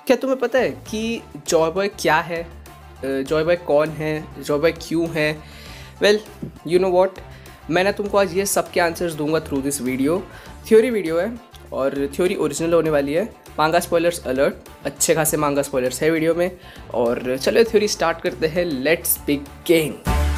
क्या तुम्हें पता है कि जॉय बॉय क्या है, जॉय बॉय कौन है, जॉय बॉय क्यों है? वेल, यू नो व्हाट, मैं ना तुमको आज ये सब के आंसर्स दूंगा through this video. Theory video है और थ्योरी ओरिजिनल होने वाली है। मांगा स्पॉयलर्स अलर्ट, अच्छे खासे मांगा स्पॉयलर्स है वीडियो में। और चलो थ्योरी स्टार्ट करते हैं, लेट्स बिगिन।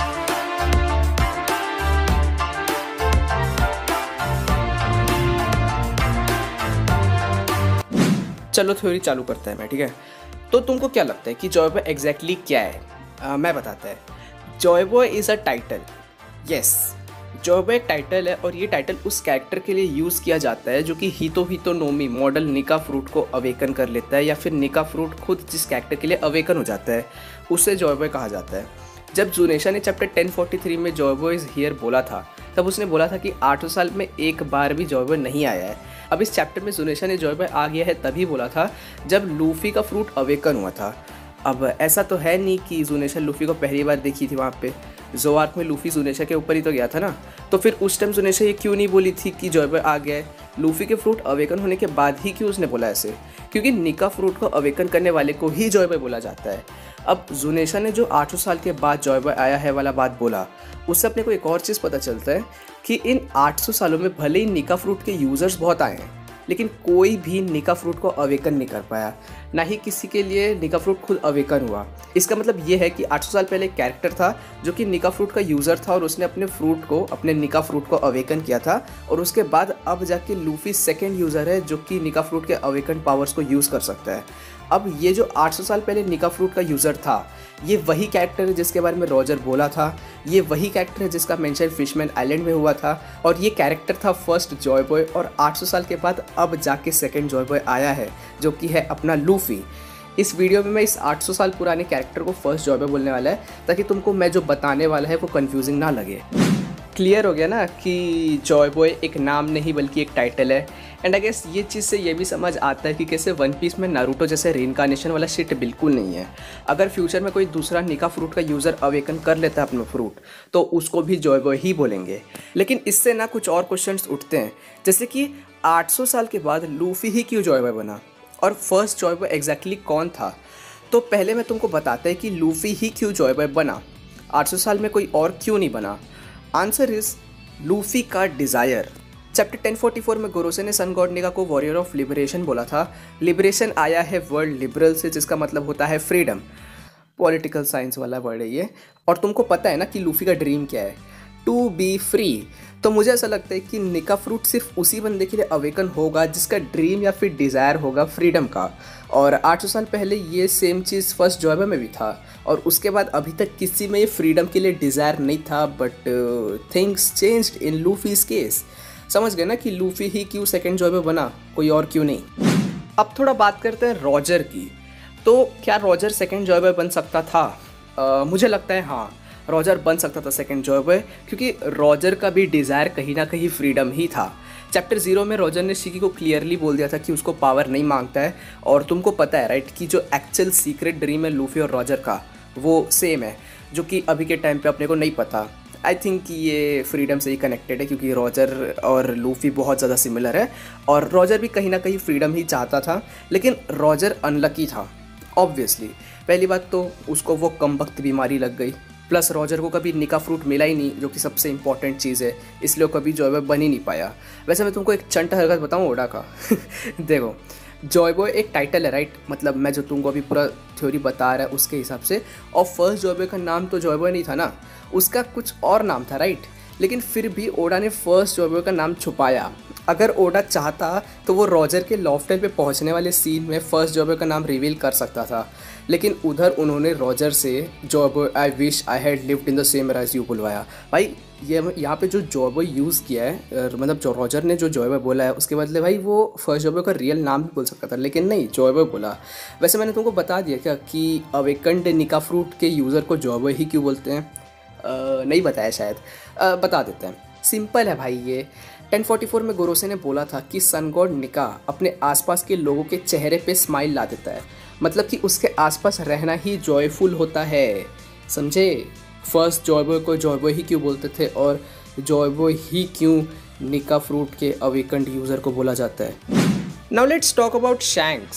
चलो थ्योरी चालू करते हैं मैं, ठीक है? तो तुमको क्या लगता है कि जॉय बॉय एग्जैक्टली क्या है? मैं बताता है। Joy boy is a title. Yes, Joy boy एक टाइटल है और ये टाइटल उस कैरेक्टर के लिए यूज़ किया जाता है जो कि हितो नोमी मॉडल निका फ्रूट को अवेकन कर लेता है, या फिर निका फ्रूट खुद जिस कैरेक्टर के लिए अवेकन हो जाता है उसे जॉय बॉय कहा जाता है। जब जुनेशा ने चैप्टर 1043 में जॉय बॉय इज़ हियर बोला था, तब उसने बोला था कि 800 साल में एक बार भी जॉय बॉय नहीं आया है। अब इस चैप्टर में जुनेशा ने जॉय बॉय आ गया है तभी बोला था जब लूफी का फ्रूट अवेकन हुआ था। अब ऐसा तो है नहीं कि जुनेशा लूफी को पहली बार देखी थी वहाँ पे। ज़ोआर्क में लूफी जुनेशा के ऊपर ही तो गया था ना, तो फिर उस टाइम जुनेशा ये क्यों नहीं बोली थी कि जॉय बॉय आ गया है? लूफी के फ्रूट अवेकन होने के बाद ही क्यों उसने बोला ऐसे? क्योंकि निका फ्रूट को अवेकन करने वाले को ही जॉय बॉय बोला जाता है। अब जुनेशा ने जो 800 साल के बाद जॉय बॉय आया है वाला बात बोला, उससे अपने को एक और चीज़ पता चलता है कि इन 800 सालों में भले ही निका फ्रूट के यूज़र्स बहुत आए हैं, लेकिन कोई भी निका फ्रूट को अवेकन नहीं कर पाया, ना ही किसी के लिए निका फ्रूट खुद अवेकन हुआ। इसका मतलब ये है कि 800 साल पहले एक कैरेक्टर था जो कि निका फ्रूट का यूज़र था और उसने अपने निका फ्रूट को अवेकन किया था, और उसके बाद अब जाके लूफी सेकेंड यूज़र है जो कि निका फ्रूट के अवेकन पावर्स को यूज़ कर सकता है। अब ये जो 800 साल पहले निका फ्रूट का यूज़र था, ये वही कैरेक्टर है जिसके बारे में रॉजर बोला था, ये वही कैरेक्टर है जिसका मेंशन फिशमैन आइलैंड में हुआ था, और ये कैरेक्टर था फर्स्ट जॉय बॉय। और 800 साल के बाद अब जाके सेकंड जॉय बॉय आया है जो कि है अपना लूफी। इस वीडियो में मैं इस 800 साल पुराने कैरेक्टर को फर्स्ट जॉय बॉय बोलने वाला है, ताकि तुमको मैं जो बताने वाला है वो कंफ्यूजिंग ना लगे। क्लियर हो गया ना कि जॉय बॉय एक नाम नहीं बल्कि एक टाइटल है। एंड आई गेस ये चीज़ से ये भी समझ आता है कि कैसे वन पीस में नारुतो जैसे रेनकार्नेशन वाला शिट बिल्कुल नहीं है। अगर फ्यूचर में कोई दूसरा निका फ्रूट का यूज़र अवेकन कर लेता है अपना फ्रूट, तो उसको भी जॉय बॉय ही बोलेंगे। लेकिन इससे ना कुछ और क्वेश्चंस उठते हैं, जैसे कि 800 साल के बाद लूफी ही क्यों जॉय बॉय बना, और फर्स्ट जॉय बॉय एग्जैक्टली कौन था? तो पहले मैं तुमको बताता है कि लूफी ही क्यों जॉय बॉय बना, 800 साल में कोई और क्यों नहीं बना। आंसर इज लूफी का डिज़ायर। चैप्टर 1044 में गोरोसे ने सन गॉड निका को वॉरियर ऑफ लिबरेशन बोला था। लिबरेशन आया है वर्ड लिबरल से, जिसका मतलब होता है फ्रीडम। पॉलिटिकल साइंस वाला वर्ड है ये। और तुमको पता है ना कि लूफी का ड्रीम क्या है? To be free. तो मुझे ऐसा लगता है कि निका फ्रूट सिर्फ उसी बंदे के लिए अवेकन होगा जिसका ड्रीम या फिर डिज़ायर होगा फ्रीडम का। और 800 साल पहले ये सेम चीज़ फर्स्ट जॉय बॉय में भी था, और उसके बाद अभी तक किसी में ये फ्रीडम के लिए डिज़ायर नहीं था। But things changed in Luffy's case. समझ गए ना कि लूफी ही क्यों सेकंड जॉय बॉय बना, कोई और क्यों नहीं। अब थोड़ा बात करते हैं रॉजर की। तो क्या रॉजर सेकंड जॉय बॉय बन सकता था? मुझे लगता है हाँ, रॉजर बन सकता था सेकंड जॉय बॉय, क्योंकि रॉजर का भी डिज़ायर कहीं ना कहीं फ्रीडम ही था। चैप्टर 0 में रॉजर ने शिकी को क्लियरली बोल दिया था कि उसको पावर नहीं मांगता है। और तुमको पता है राइट कि जो एक्चुअल सीक्रेट ड्रीम है लूफी और रॉजर का, वो सेम है, जो कि अभी के टाइम पे अपने को नहीं पता। आई थिंक कि ये फ्रीडम से ही कनेक्टेड है, क्योंकि रॉजर और लूफी बहुत ज़्यादा सिमिलर है, और रॉजर भी कहीं ना कहीं फ्रीडम ही चाहता था। लेकिन रॉजर अनलकी था ऑब्वियसली। पहली बात तो उसको वो कमबख्त बीमारी लग गई, प्लस रॉजर को कभी निका फ्रूट मिला ही नहीं, जो कि सबसे इंपॉर्टेंट चीज़ है, इसलिए वो कभी जॉय बॉय बन ही नहीं पाया। वैसे मैं तुमको एक चंटा हरकत बताऊँ ओडा का। देखो, जॉय बॉय एक टाइटल है राइट, मतलब मैं जो तुमको अभी पूरा थ्योरी बता रहा है उसके हिसाब से। और फर्स्ट जॉय बॉय का नाम तो जॉय बॉय नहीं था ना, उसका कुछ और नाम था राइट। लेकिन फिर भी ओडा ने फर्स्ट जॉय बॉय का नाम छुपाया। अगर ओडा चाहता तो वो रॉजर के लॉफ्टर पे पहुंचने वाले सीन में फर्स्ट जॉय बॉय का नाम रिवील कर सकता था, लेकिन उधर उन्होंने रॉजर से Joy boy I wish I had lived in the same era as you बुलवाया। भाई ये यहाँ पे जो जॉय बॉय यूज़ किया है, मतलब जो रॉजर ने जो जॉय बॉय बोला है, उसके बदले भाई वो फर्स्ट जॉय बॉय का रियल नाम भी बोल सकता था, लेकिन नहीं, जॉय बॉय बोला। वैसे मैंने तुमको बता दिया क्या कि अवेकन्ड निका फ्रूट के यूज़र को जॉय बॉय ही क्यों बोलते हैं? नहीं बताया शायद, बता देते हैं। सिंपल है भाई ये। 1044 में गोरोसे ने बोला था कि सन गॉड निका अपने आसपास के लोगों के चेहरे पे स्माइल ला देता है, मतलब कि उसके आसपास रहना ही जॉयफुल होता है। समझे? फर्स्ट जॉय बॉय को जॉय बॉय ही क्यों बोलते थे, और जॉय बॉय ही क्यों निका फ्रूट के अवेकन्ड यूज़र को बोला जाता है। Now let's talk about Shanks.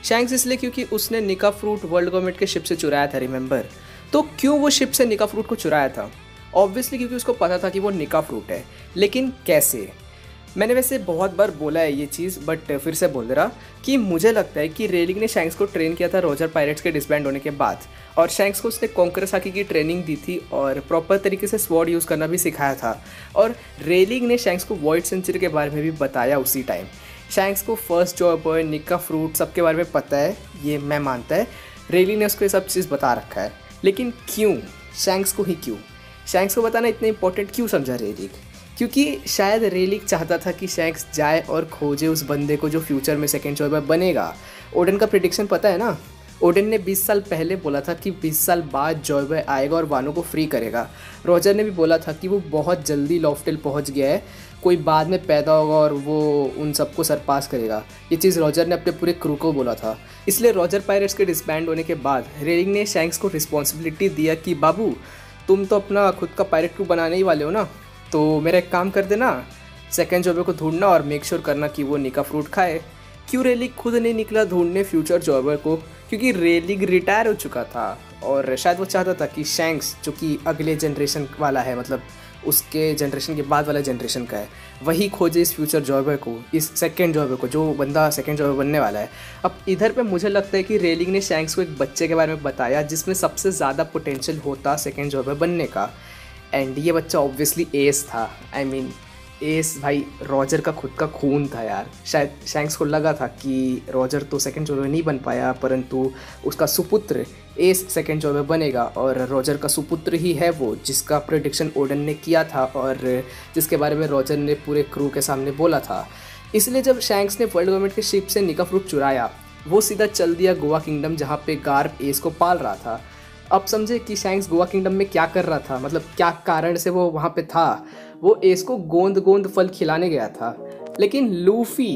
Shanks इसलिए क्योंकि उसने निका फ्रूट वर्ल्ड गवर्नमेंट के शिप से चुराया था, रिमेंबर। तो क्यों वो शिप से निका फ्रूट को चुराया था? ऑब्वियसली क्योंकि उसको पता था कि वो निका फ्रूट है। लेकिन कैसे? मैंने वैसे बहुत बार बोला है ये चीज़, बट फिर से बोल दे रहा कि मुझे लगता है कि रेलिंग ने शैंक्स को ट्रेन किया था रॉजर पायरेट्स के डिसबैंड होने के बाद, और शैंक्स को उसने कॉन्करस हाकी की ट्रेनिंग दी थी और प्रॉपर तरीके से स्वॉर्ड यूज़ करना भी सिखाया था। और रेलिंग ने शैंक्स को वॉइड सेंचुरी के बारे में भी बताया उसी टाइम। शैंक्स को first Joy boy, Nika fruit सबके बारे में पता है, ये मैं मानता है। रेलिंग ने उसको ये सब चीज़ बता रखा है। लेकिन क्यों? शैंक्स को ही क्यों? शैंक्स को बताना इतना इंपॉर्टेंट क्यों समझा रेलिंग? क्योंकि शायद रेलिंग चाहता था कि शैंक्स जाए और खोजे उस बंदे को जो फ्यूचर में सेकेंड जॉय बॉय बनेगा। ओडेन का प्रेडिक्शन पता है ना? ओडेन ने 20 साल पहले बोला था कि 20 साल बाद जॉय बॉय आएगा और वानो को फ्री करेगा। रॉजर ने भी बोला था कि वो बहुत जल्दी लॉफ्टेल पहुंच गया है, कोई बाद में पैदा होगा और वो उन सबको सरपास करेगा। ये चीज़ रॉजर ने अपने पूरे क्रू को बोला था। इसलिए रॉजर पायरेट्स के डिसबैंड होने के बाद रेलिंग ने शैंक्स को रिस्पॉन्सिबिलिटी दिया कि बाबू, तुम तो अपना खुद का पायरेट क्रू बनाने ही वाले हो ना, तो मेरा एक काम कर देना, सेकेंड जॉय बॉय को ढूंढना और मेक श्योर करना कि वो निका फ्रूट खाए। क्यों रेलिंग खुद नहीं निकला ढूंढने फ्यूचर जॉय बॉय को? क्योंकि रेलिंग रिटायर हो चुका था और शायद वो चाहता था कि शैंक्स, जो कि अगले जनरेशन वाला है, मतलब उसके जनरेशन के बाद वाला जनरेशन का है, वही खोजे इस फ्यूचर जॉय बॉय को, इस सेकेंड जॉय बॉय को, जो बंदा सेकेंड जॉय बॉय बनने वाला है। अब इधर पे मुझे लगता है कि रेलिंग ने शैंक्स को एक बच्चे के बारे में बताया जिसमें सबसे ज़्यादा पोटेंशियल होता सेकेंड जॉय बॉय बनने का, एंड ये बच्चा ऑब्वियसली एस था। आई मीन एस भाई रॉजर का खुद का खून था यार। शायद शैंक्स को लगा था कि रॉजर तो सेकेंड जॉय बॉय नहीं बन पाया, परंतु उसका सुपुत्र एस सेकेंड जॉय बॉय बनेगा, और रॉजर का सुपुत्र ही है वो जिसका प्रेडिक्शन ओडन ने किया था और जिसके बारे में रॉजर ने पूरे क्रू के सामने बोला था। इसलिए जब शैंक्स ने वर्ल्ड गवर्नमेंट के शिप से निका फ्रूट चुराया, वो सीधा चल दिया गोवा किंगडम, जहाँ पे गार्प एस को पाल रहा था। अब समझे कि शैंक्स गोवा किंगडम में क्या कर रहा था, मतलब क्या कारण से वो वहाँ पे था। वो एस को गोंद गोंद फल खिलाने गया था, लेकिन लूफी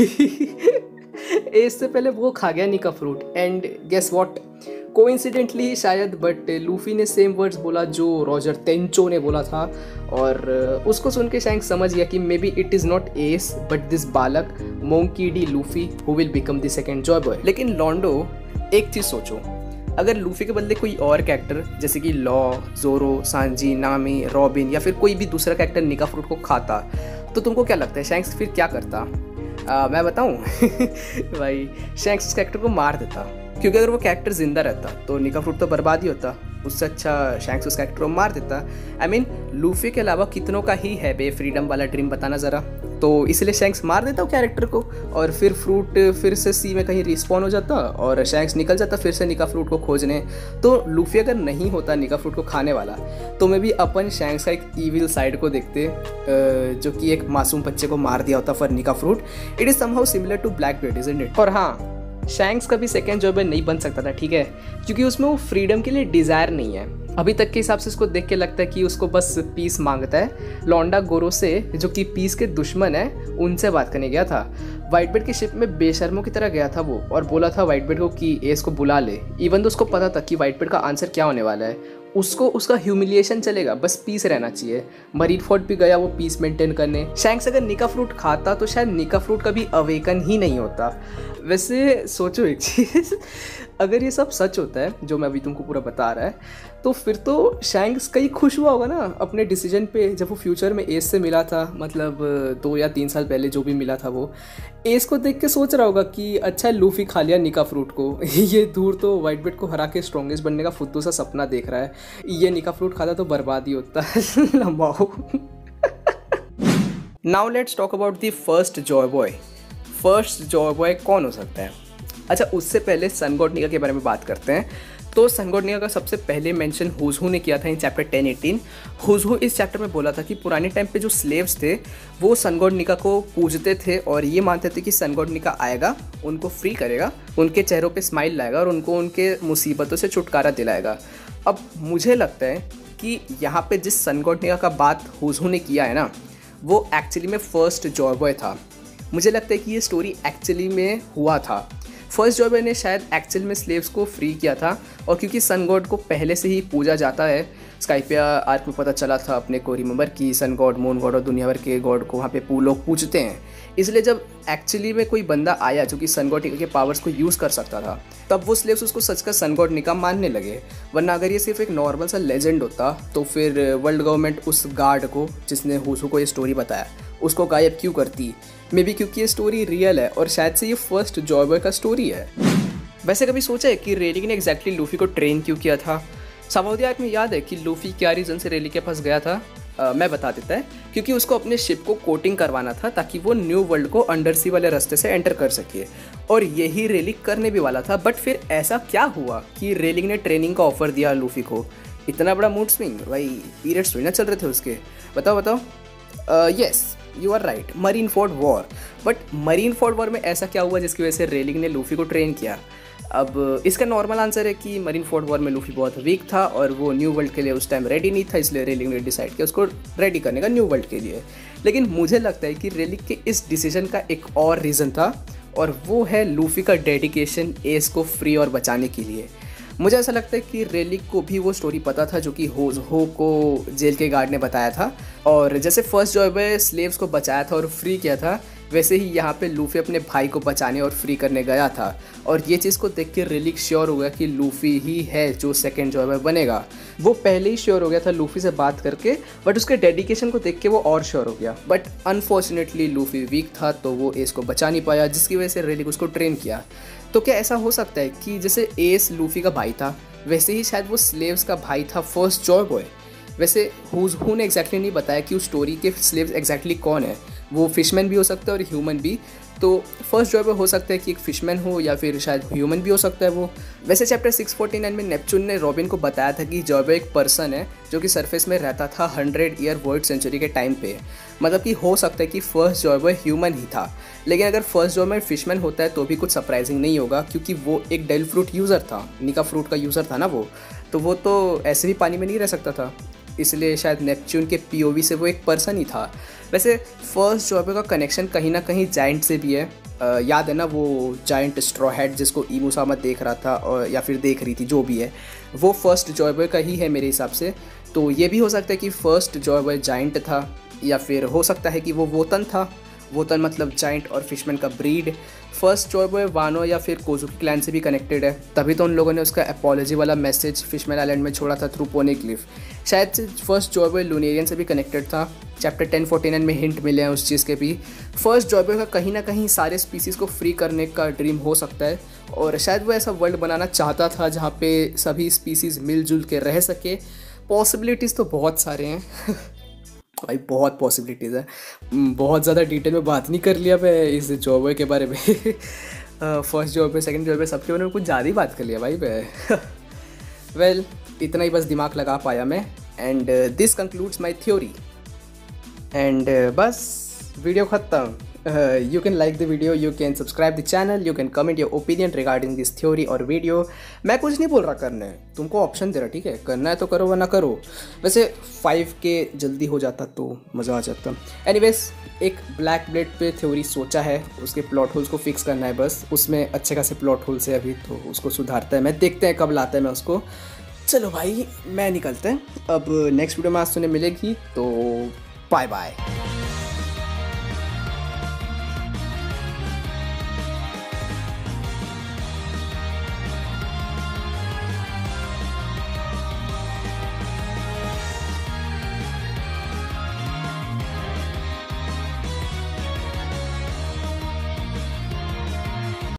एस से पहले वो खा गया Nika fruit. And guess what, coincidentally शायद, बट लूफी ने सेम वर्ड्स बोला जो रॉजर तेंचो ने बोला था, और उसको सुन के शैंक्स समझ गया कि maybe it is not Ace but this बालक Monkey D Luffy who will become the second Joy boy. लेकिन लॉन्डो, एक चीज़ सोचो, अगर लूफी के बदले कोई और कैरेक्टर जैसे कि लॉ, जोरो, सांजी, नामी, रॉबिन या फिर कोई भी दूसरा कैरेक्टर निका फ्रूट को खाता, तो तुमको क्या लगता है शैंक्स फिर क्या करता? मैं बताऊं भाई, शैंक्स उस कैरेक्टर को मार देता, क्योंकि अगर वो कैरेक्टर जिंदा रहता तो निका फ्रूट तो बर्बाद ही होता। उससे अच्छा शैंक्स उस कैरेक्टर को मार देता। आई मीन लूफी के अलावा कितनों का ही है बे फ्रीडम वाला ड्रीम, बताना ज़रा। तो इसलिए शैंक्स मार देता वो कैरेक्टर को, और फिर फ्रूट फिर से सी में कहीं रिस्पॉन हो जाता और शैंक्स निकल जाता फिर से निका फ्रूट को खोजने। तो लूफी अगर नहीं होता निका फ्रूट को खाने वाला, तो मैं भी अपन शैंक्स का एक ईविल साइड को देखते, जो कि एक मासूम बच्चे को मार दिया होता for Nika fruit. It is somehow similar to Blackbeard, isn't it? और हाँ, शैंक्स कभी सेकेंड जॉय बॉय नहीं बन सकता था, ठीक है, क्योंकि उसमें वो फ्रीडम के लिए डिज़ायर नहीं है। अभी तक के हिसाब से उसको देख के लगता है कि उसको बस पीस मांगता है। लौंडा गोरो से, जो कि पीस के दुश्मन है, उनसे बात करने गया था। व्हाइट बेड की शिप में बेशर्मों की तरह गया था वो, और बोला था व्हाइट बेड को कि एस को बुला ले। इवन तो उसको पता था कि व्हाइट बेड का आंसर क्या होने वाला है। उसको उसका ह्यूमिलिएशन चलेगा, बस पीस रहना चाहिए। मरीनफोर्ड भी गया वो पीस मेंटेन करने। शैंक्स अगर निका फ्रूट खाता तो शायद निका फ्रूट कभी अवेकन ही नहीं होता। वैसे सोचो एक चीज़, अगर ये सब सच होता है जो मैं अभी तुमको पूरा बता रहा है, तो फिर तो शैंक्स कहीं खुश हुआ होगा ना अपने डिसीजन पे, जब वो फ्यूचर में एस से मिला था, मतलब 2 या 3 साल पहले जो भी मिला था। वो एस को देख के सोच रहा होगा कि अच्छा लूफी खा लिया निका फ्रूट को ये दूर तो व्हाइट बेड को हरा के स्ट्रॉन्गेस्ट बनने का फुद्दू सा सपना देख रहा है, ये निका फ्रूट खाता तो बर्बाद ही होता लंबा हो। Now let's talk about the first Joy boy. First Joy boy कौन हो सकता है? अच्छा, उससे पहले सन गॉड निका के बारे में बात करते हैं। तो सन गॉड निका का सबसे पहले मेंशन हुजहू ने किया था इन चैप्टर 10-18। हुजहू इस चैप्टर में बोला था कि पुराने टाइम पे जो स्लेव्स थे वो सन गॉड निका को पूजते थे और ये मानते थे कि सन गॉड निका आएगा, उनको फ्री करेगा, उनके चेहरों पे स्माइल लाएगा और उनको उनके मुसीबतों से छुटकारा दिलाएगा। अब मुझे लगता है कि यहाँ पे जिस सन गॉड निका का बात हुजहू ने किया है ना, वो एक्चुअली में फर्स्ट जॉय बॉय था। मुझे लगता है कि ये स्टोरी एक्चुअली में हुआ था। फर्स्ट जॉयबॉय ने शायद एक्चुअल में स्लेव्स को फ्री किया था, और क्योंकि सन गॉड को पहले से ही पूजा जाता है, स्काइपिया आर्क में पता चला था अपने को, रिमेंबर कि सन गॉड, मून गॉड और दुनिया भर के गॉड को वहाँ पे लोग पूजते हैं। इसलिए जब एक्चुअली में कोई बंदा आया जो कि सन गॉड के पावर्स को यूज़ कर सकता था, तब वो स्लेव्स उसको सच का सन गॉड निका मानने लगे। वरना अगर ये सिर्फ एक नॉर्मल सा लेजेंड होता तो फिर वर्ल्ड गवर्नमेंट उस गार्ड को जिसने हुसू को ये स्टोरी बताया उसको गायब क्यों करती? मे बी क्योंकि ये स्टोरी रियल है और शायद से ये फर्स्ट जॉयबॉय का स्टोरी है। वैसे कभी सोचा है कि रेलिक ने एग्जैक्टली लूफी को ट्रेन क्यों किया था? सामाउदी आर्क में याद है कि लूफी क्या रीज़न से रेलिक के पास गया था? मैं बता देता है, क्योंकि उसको अपने शिप को कोटिंग करवाना था ताकि वो न्यू वर्ल्ड को अंडर सी वाले रास्ते से एंटर कर सके, और यही रेलिक करने भी वाला था। बट फिर ऐसा क्या हुआ कि रेलिक ने ट्रेनिंग का ऑफर दिया लूफी को? इतना बड़ा मूड स्विंग भाई, पीरियड्स थोड़ी ना चल रहे थे उसके। बताओ। Yes, you are right, Marineford war. But Marineford war में ऐसा क्या हुआ जिसकी वजह से रेलिक ने लूफी को ट्रेन किया? अब इसका नॉर्मल आंसर है कि मरीन फोर्ड वॉर में लूफी बहुत वीक था और वो न्यू वर्ल्ड के लिए उस टाइम रेडी नहीं था, इसलिए रेलिक ने डिसाइड किया उसको रेडी करने का न्यू वर्ल्ड के लिए। लेकिन मुझे लगता है कि रेलिक के इस डिसीजन का एक और रीज़न था, और वो है लूफी का डेडिकेशन एस को फ्री और बचाने के लिए। मुझे ऐसा लगता है कि रेलिक को भी वो स्टोरी पता था जो कि हो को जेल के गार्ड ने बताया था, और जैसे फर्स्ट जॉयबॉय स्लेव्स को बचाया था और फ्री किया था, वैसे ही यहाँ पे लूफी अपने भाई को बचाने और फ्री करने गया था। और ये चीज़ को देख के रेलिक श्योर हो गया कि लूफी ही है जो सेकंड जॉयबॉय बनेगा। वो पहले ही श्योर हो गया था लूफी से बात करके, बट उसके डेडिकेशन को देख के वो और श्योर हो गया। बट अनफॉर्चुनेटली लूफी वीक था तो वो एस को बचा नहीं पाया, जिसकी वजह से रेलिक उसको ट्रेन किया। तो क्या ऐसा हो सकता है कि जैसे एस लूफी का भाई था, वैसे ही शायद वो स्लेव्स का भाई था फर्स्ट जॉयबॉय? वैसे हु ने एग्जैक्टली नहीं बताया कि उस स्टोरी के स्लेव्स एग्जैक्टली कौन है। वो फिशमैन भी हो सकता है और ह्यूमन भी। तो फर्स्ट जॉयबॉय हो सकता है कि एक फिशमैन हो, या फिर शायद ह्यूमन भी हो सकता है वो। वैसे चैप्टर 649 में नेपच्यून ने रॉबिन को बताया था कि जॉयबॉय एक पर्सन है जो कि सरफेस में रहता था 100 ईयर वर्ल्ड सेंचुरी के टाइम पे। मतलब कि हो सकता है कि फर्स्ट जॉयबॉय ह्यूमन ही था। लेकिन अगर फर्स्ट जॉयबॉय फिशमैन होता है तो भी कुछ सरप्राइजिंग नहीं होगा, क्योंकि वो एक डेल फ्रूट यूज़र था, निका फ्रूट का यूज़र था ना वो, तो वो तो ऐसे भी पानी में नहीं रह सकता था। इसलिए शायद नेपच्यून के पीओवी से वो एक पर्सन ही था। वैसे फर्स्ट जॉयबॉय का कनेक्शन कहीं ना कहीं जायंट से भी है। याद है ना वो जायंट स्ट्रॉ हैट जिसको इमूसामा देख रहा था, और या फिर देख रही थी, जो भी है, वो फर्स्ट जॉयबॉय का ही है मेरे हिसाब से। तो ये भी हो सकता है कि फर्स्ट जॉयबॉय जायंट था, या फिर हो सकता है कि वो वोतन था। वोतन मतलब जायंट और फिशमैन का ब्रीड। फर्स्ट जॉयबॉय वानो या फिर कोजुकी क्लैन से भी कनेक्टेड है, तभी तो उन लोगों ने उसका अपॉलॉजी वाला मैसेज फिशमैन आइलैंड में छोड़ा था थ्रू पोनेक्लिफ। शायद से फर्स्ट जॉयबॉय लूनेरियन से भी कनेक्टेड था। चैप्टर 1049 में हिंट मिले हैं उस चीज़ के भी। फर्स्ट जॉयबॉय का कहीं ना कहीं सारे स्पीसीज़ को फ्री करने का ड्रीम हो सकता है, और शायद वो ऐसा वर्ल्ड बनाना चाहता था जहाँ पे सभी स्पीसीज़ मिलजुल के रह सके। पॉसिबिलिटीज़ तो बहुत सारे हैं भाई, बहुत पॉसिबिलिटीज़ है। बहुत ज़्यादा डिटेल में बात नहीं कर लिया मैं इस जॉबॉय के बारे में। फर्स्ट जॉब में, सेकंड जॉब में, सबके बारे में कुछ ज़्यादा ही बात कर लिया भाई मैं। वेल, इतना ही बस दिमाग लगा पाया मैं। And this concludes my theory. And बस वीडियो ख़त्म। You can like the video, you can subscribe the channel, you can comment your opinion regarding this theory और वीडियो। मैं कुछ नहीं बोल रहा करने, तुमको ऑप्शन दे रहा, ठीक है? करना है तो करो वरना करो। वैसे 5K जल्दी हो जाता तो मज़ा आ जाता। एनीवेज, एक ब्लैक ब्लेड पे थ्योरी सोचा है, उसके प्लॉट होल्स को फिक्स करना है बस। उसमें अच्छे खासे प्लॉट होल्स है अभी, तो उसको सुधारता है मैं। देखते हैं कब लाता है मैं उसको। चलो भाई, मैं निकलते हैं अब। नेक्स्ट वीडियो में आज सुनने मिलेगी, तो बाय बाय।